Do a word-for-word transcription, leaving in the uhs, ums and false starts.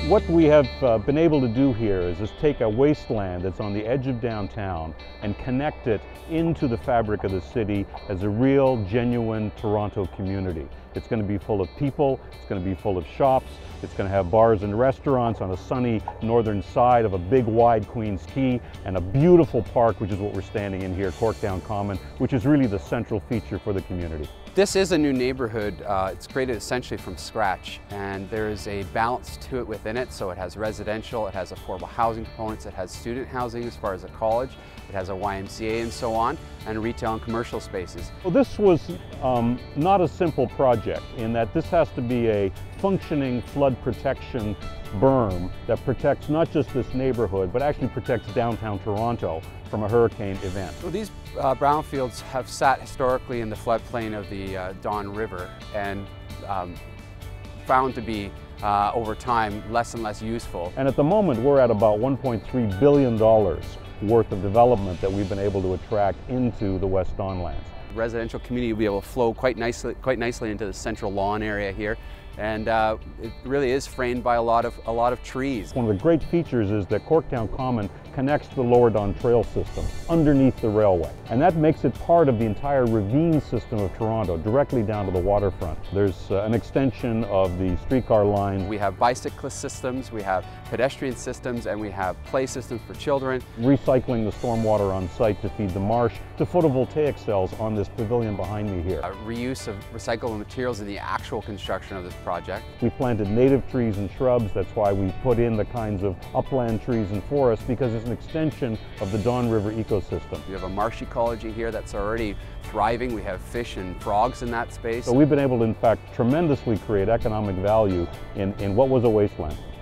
What we have uh, been able to do here is just take a wasteland that's on the edge of downtown and connect it into the fabric of the city as a real, genuine Toronto community. It's going to be full of people, it's going to be full of shops, it's going to have bars and restaurants on a sunny northern side of a big wide Queen's Quay, and a beautiful park, which is what we're standing in here, Corktown Common, which is really the central feature for the community. This is a new neighborhood. Uh, it's created essentially from scratch, and there is a balance to it within it. So it has residential, it has affordable housing components, it has student housing as far as a college, it has a Y M C A and so on, and retail and commercial spaces. Well, this was um, not a simple project in that this has to be a functioning flood protection berm that protects not just this neighborhood, but actually protects downtown Toronto from a hurricane event. So these uh, brownfields have sat historically in the floodplain of the uh, Don River and um, found to be uh, over time less and less useful. And at the moment we're at about one point three billion dollars worth of development that we've been able to attract into the West Don lands. The residential community will be able to flow quite nicely, quite nicely into the central lawn area here. And uh, it really is framed by a lot of a lot of trees. One of the great features is that Corktown Common connects to the Lower Don Trail system underneath the railway, and that makes it part of the entire ravine system of Toronto, directly down to the waterfront. There's uh, an extension of the streetcar line. We have bicyclist systems, we have pedestrian systems, and we have play systems for children. Recycling the stormwater on site to feed the marsh, to photovoltaic cells on this pavilion behind me here. Uh, reuse of recyclable materials in the actual construction of this project. We planted native trees and shrubs. That's why we put in the kinds of upland trees and forests, because it's an extension of the Don River ecosystem. We have a marsh ecology here that's already thriving. We have fish and frogs in that space. So we've been able to, in fact, tremendously create economic value in, in what was a wasteland.